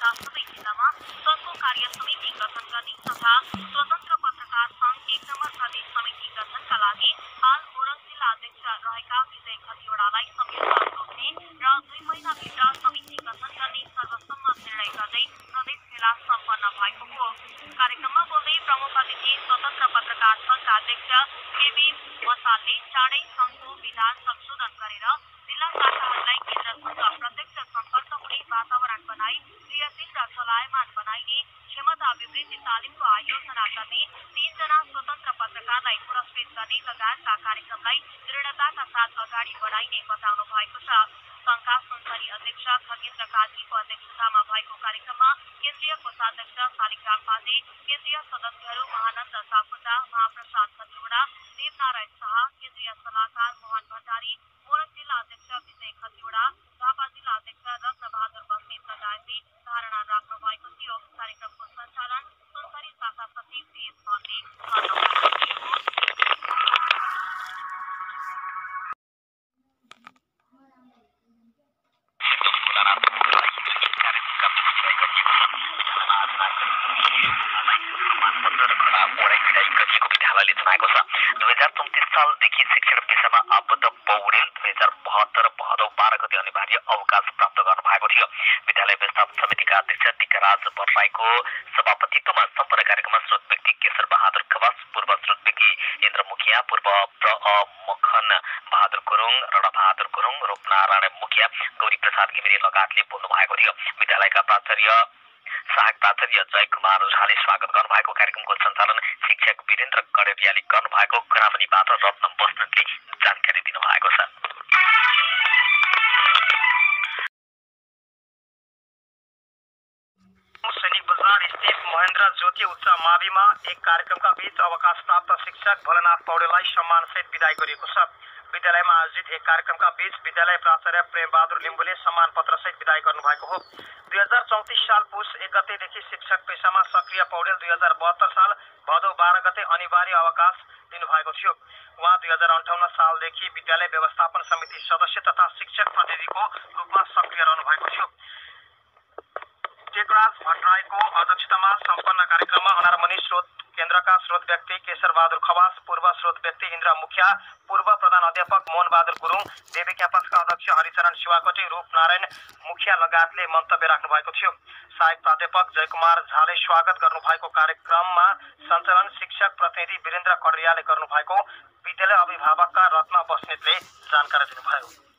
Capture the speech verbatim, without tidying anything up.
लगायतका सबै जिल्लामा सङ्घको कार्य समिति गठन गर्ने तथा स्वतन्त्र पत्रकार सङ्घ एक नम्बर प्रदेश समिति गठनका लागि हाल मोरङ जिल्ला अध्यक्ष रहेका विजय खतिवड़ालाई संयुक्त सोध्ने र दुई महिनाभित्र समिति गठन गर्ने सर्वसम्मत निर्णय गर्दै प्रदेश भेला सम्पन्न भएको हो। कार्यक्रममा बोल्दै प्रमुख अतिथि स्वतन्त्र पत्रकार सङ्घका अध्यक्ष केबी मसालले चाँडै सङ्घको विधान संशोधन गरेर जिल्ला शाखाहरूलाई केन्द्रसँग प्रत्यक्ष सम्पर्क हुने वातावरण बनाई क्रियाशील र चलायमान बनाइने क्षमता अभिवृद्धि तालिमको आयोजना गर्ने तीनजना स्वतन्त्र पत्रकारलाई पुरस्कृत गर्ने लगायतका कार्यक्रमलाई दृढताका साथ अगाडि बढाइने बताउनु भएको छ। सङ्घका सुनसरी अध्यक्ष खगेन्द्र काजीको अध्यक्षतामा भएको कार्यक्रममा केन्द्रीय कोषाध्यक्ष शालिग्राम पाण्डे, केन्द्रीय सदस्यहरू महानन्द सापकोटा, महाप्रसाद खतिवड़ा, देवनारायण शाह, केन्द्रीय सल्लाहकार मोहन भण्डारी, मोरङ जिल्ला अध्यक्ष विजय खतिवड़ा, झापा जिल्ला अध्यक्ष रत्नबहादुर बस्नेत लगायतले धारणा राख्नु भएको थियो। कार्यक्रमको सञ्चालन सुनसरी शाखा सचिव डीएस मल्लले गर्नुभएको थियो। दुई हजार चौतिस सालदेखि शिक्षण पेशामा आबद्ध पौडेल दुई हजार बहत्तर भदौ बाह्र गते अनिवार्य अवकाश प्राप्त गर्नु भएको थियो। विद्यालय व्यवस्थापन समितिका अध्यक्ष टिकाराज भट्टराईको सभापतित्वमा सम्पन्न कार्यक्रममा स्रोत व्यक्ति केशर बहादुर खवास, पूर्व स्रोत व्यक्ति इन्द्र मुखिया, पूर्व प्र मखन बहादुर गुरुङ, रण बहादुर गुरुङ, रूपनारायण मुखिया, गौरी प्रसाद घिमिरे लगायतले बोल्नु भएको थियो। विद्यालयका प्राचार्य सहायक प्राचार्य जय कुमार झाले स्वागत गर्नुभएको कार्यक्रमको सञ्चालन शिक्षक वीरेन्द्र कडेरियाले गर्नुभएको कुरामनीबाट रत्न बस्नेतले जानकारी दिनुभएको छ। सैनिक बजार स्थित महेन्द्र ज्योति उच्च माविमा एक कार्यक्रमका बीच अवकाश प्राप्त शिक्षक भोलेनाथ पौडेललाई सम्मानसहित विदाई गरिएको छ। विद्यालयमा आयोजित एक कार्यक्रमका बीच विद्यालय प्राचार्य प्रेम बहादुर लिम्बुले सम्मान पत्र सहित विदाई गर्नुभएको हो। दुई हजार चौतिस साल पुष एक गतेदेखि शिक्षक पेशामा सक्रिय पौडेल दुई हजार बहत्तर साल भदौ बाह्र गते अनिवार्य अवकाश लिनुभएको थियो। उहाँ दुई हजार अन्ठाउन्न सालदेखि विद्यालय व्यवस्थापन समिति सदस्य तथा शिक्षक प्रतिनिधिको रूपमा सक्रिय रहनु भएको थियो। टेकराज भट्टराईको अध्यक्षतामा सम्पन्न कार्यक्रममा अनारमणि स्रोत केन्द्रका स्रोत व्यक्ति केशर बहादुर खवास, पूर्व स्रोत व्यक्ति इन्द्र मुखिया, पूर्व प्रधान अध्यापक मोहन बहादुर गुरुङ, देवी क्याम्पसका अध्यक्ष हरिचरण शिवाकोटी, रूपनारायण मुखिया लगायतले मन्तव्य राख्नु भएको थियो। सहायक प्राध्यापक जयकुमार झाले स्वागत गर्नुभएको कार्यक्रममा सञ्चालन शिक्षक प्रतिनिधि वीरेन्द्र कडेरियाले गर्नुभएको विद्यालय अभिभावकका रत्न बस्नेतले जानकारी दिनुभयो।